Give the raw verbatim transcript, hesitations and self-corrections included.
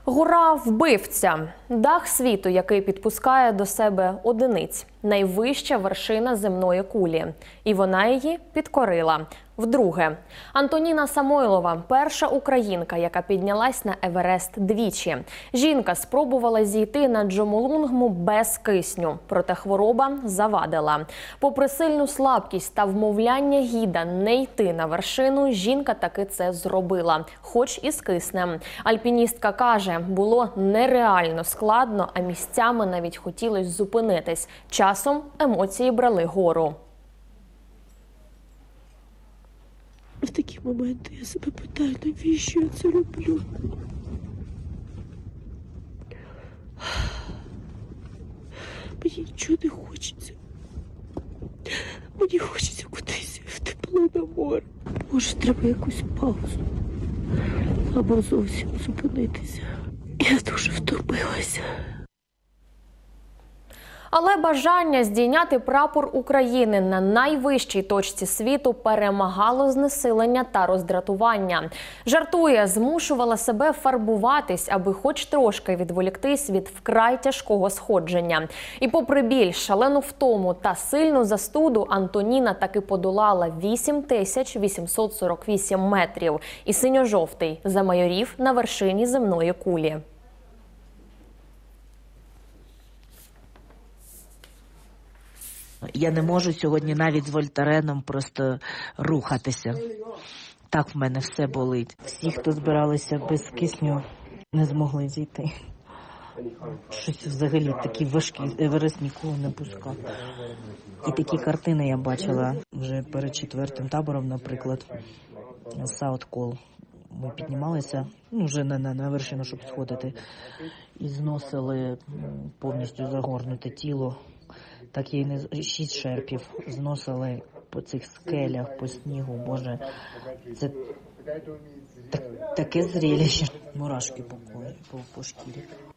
Гора-вбивця – дах світу, який підпускає до себе одиниць. Найвища вершина земної кулі. І вона її підкорила. Вдруге. Антоніна Самойлова – перша українка, яка піднялась на Еверест двічі. Жінка спробувала зійти на Джомолунгму без кисню, проте хвороба завадила. Попри сильну слабкість та вмовляння гіда не йти на вершину, жінка таки це зробила, хоч і з киснем. Альпіністка каже, було нереально складно, а місцями навіть хотілося зупинитись. Часом емоції брали гору. В такі моменти я себе питаю, навіщо я це роблю? Мені нічого не хочеться. Мені хочеться кудись в тепло на море. Може, треба якусь паузу. Або зовсім зупинитися. Я дуже втомилася. Але бажання здійняти прапор України на найвищій точці світу перемагало знесилення та роздратування. Жартує, змушувала себе фарбуватись, аби хоч трошки відволіктись від вкрай тяжкого сходження. І попри біль, шалену втому та сильну застуду, Антоніна таки подолала вісім тисяч вісімсот сорок вісім метрів. І синьо-жовтий замайорів на вершині земної кулі. Я не можу сьогодні навіть з вольтареном просто рухатися. Так в мене все болить. Всі, хто збиралися без кисню, не змогли зійти. Щось взагалі такі важкі, Еверест ніколи не пускав. І такі картини я бачила вже перед четвертим табором, наприклад, Саут-Кол. Ми піднімалися, ну, вже на, на, на вершину, щоб сходити, і зносили повністю загорнуте тіло. Так і не шість шерпів зносили по цих скелях, по снігу. Боже, це так, таке зрелище. Мурашки по, по, по шкірі.